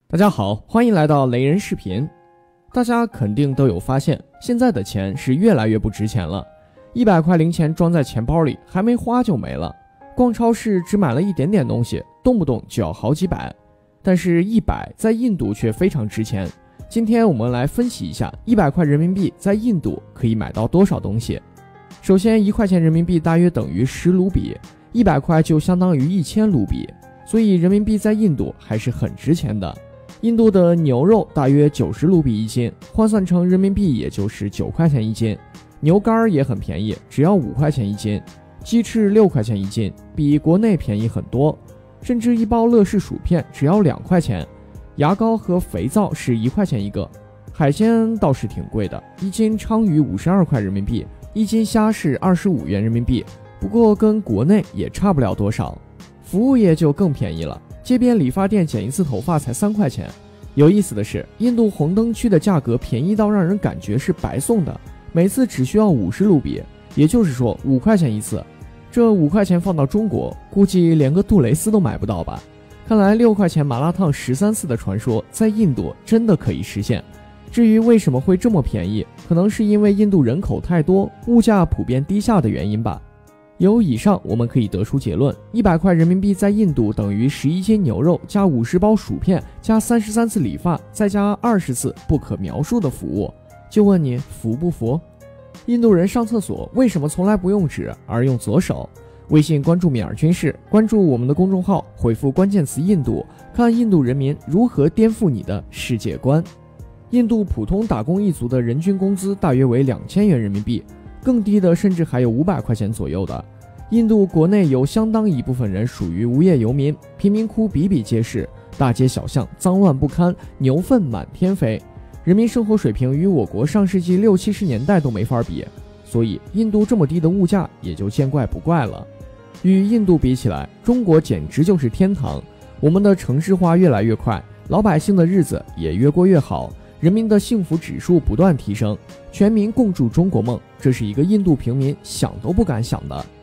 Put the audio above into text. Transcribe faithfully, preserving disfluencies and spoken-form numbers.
大家好，欢迎来到雷人视频。大家肯定都有发现，现在的钱是越来越不值钱了。一百块零钱装在钱包里，还没花就没了。逛超市只买了一点点东西，动不动就要好几百。但是一百在印度却非常值钱。今天我们来分析一下，一百块人民币在印度可以买到多少东西。首先，一块钱人民币大约等于十卢比，一百块就相当于一千卢比，所以人民币在印度还是很值钱的。印度的牛肉大约九十卢比一斤，换算成人民币也就是九块钱一斤。牛肝也很便宜，只要五块钱一斤。鸡翅六块钱一斤，比国内便宜很多。甚至一包乐事薯片只要两块钱。牙膏和肥皂是一块钱一个。海鲜倒是挺贵的，一斤鲳鱼五十二块人民币，一斤虾是二十五元人民币，不过跟国内也差不了多少。服务业就更便宜了。街边理发店剪一次头发才三块钱。有意思的是，印度红灯区的价格便宜到让人感觉是白送的，每次只需要五十卢比，也就是说五块钱一次。这五块钱放到中国，估计连个杜蕾斯都买不到吧。看来六块钱麻辣烫十三次的传说在印度真的可以实现。至于为什么会这么便宜，可能是因为印度人口太多，物价普遍低下的原因吧。由以上我们可以得出结论，一百块人民币在印度等于十一斤牛肉加五十包薯片加三十三次理发，再加二十次不可描述的服务。就问你服不服？印度人上厕所为什么从来不用纸而用左手？微信关注米尔军事，关注我们的公众号，回复关键词印度，看印度人民如何颠覆你的世界观。印度普通打工一族的人均工资大约为两千元人民币，更低的甚至还有五百块钱左右的。印度国内有相当一部分人属于无业游民，贫民窟比比皆是，大街小巷脏乱不堪，牛粪满天飞，人民生活水平与我国上世纪六七十年代都没法比，所以印度这么低的物价也就见怪不怪了。与印度比起来，中国简直就是天堂。我们的城市化越来越快，老百姓的日子也越过越好，人民的幸福指数不断提升，全民共筑中国梦，这是一个印度平民想都不敢想的。